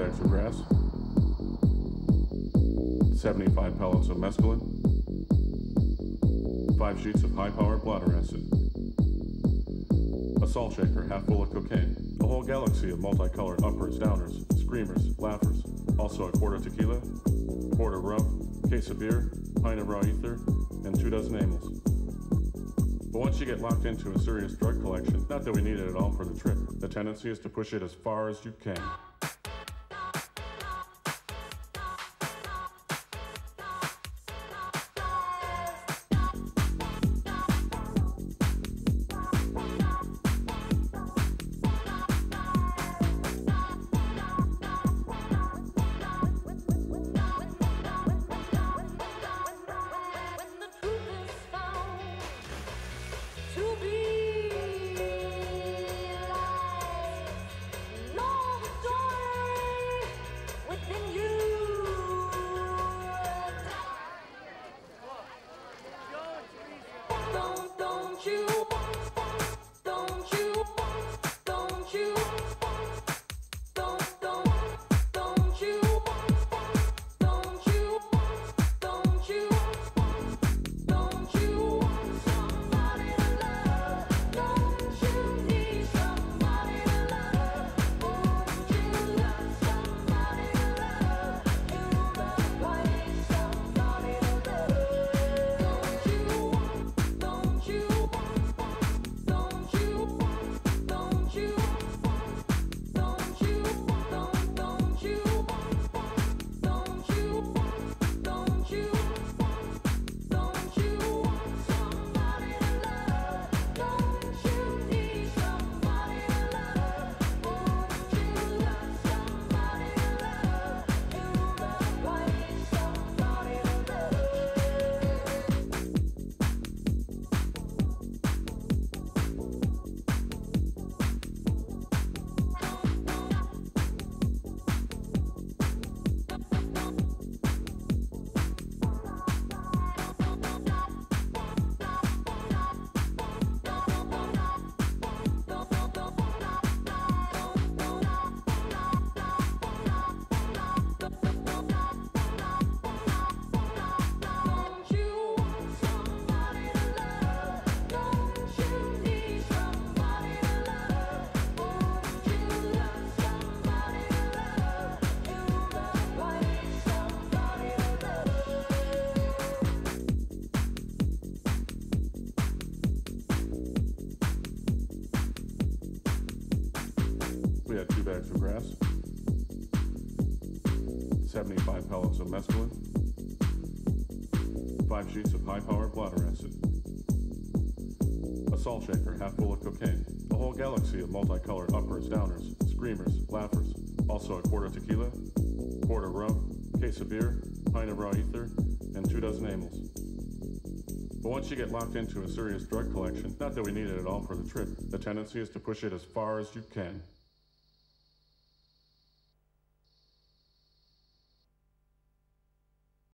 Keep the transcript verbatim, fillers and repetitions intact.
bags of grass, seventy-five pellets of mescaline, five sheets of high-powered bladder acid, a salt shaker half full of cocaine, a whole galaxy of multicolored uppers, downers, screamers, laughers, also a quart of tequila, quart of rum, case of beer, pint of raw ether, and two dozen amyls. But once you get locked into a serious drug collection, not that we need it at all for the trip, the tendency is to push it as far as you can. We had two bags of grass, seventy-five pellets of mescaline, five sheets of high-powered bladder acid, a salt shaker half full of cocaine, a whole galaxy of multicolored uppers, downers, screamers, laughers, also a quart of tequila, quart of rum, case of beer, pint of raw ether, and two dozen amyls. But once you get locked into a serious drug collection, not that we need it at all for the trip, the tendency is to push it as far as you can.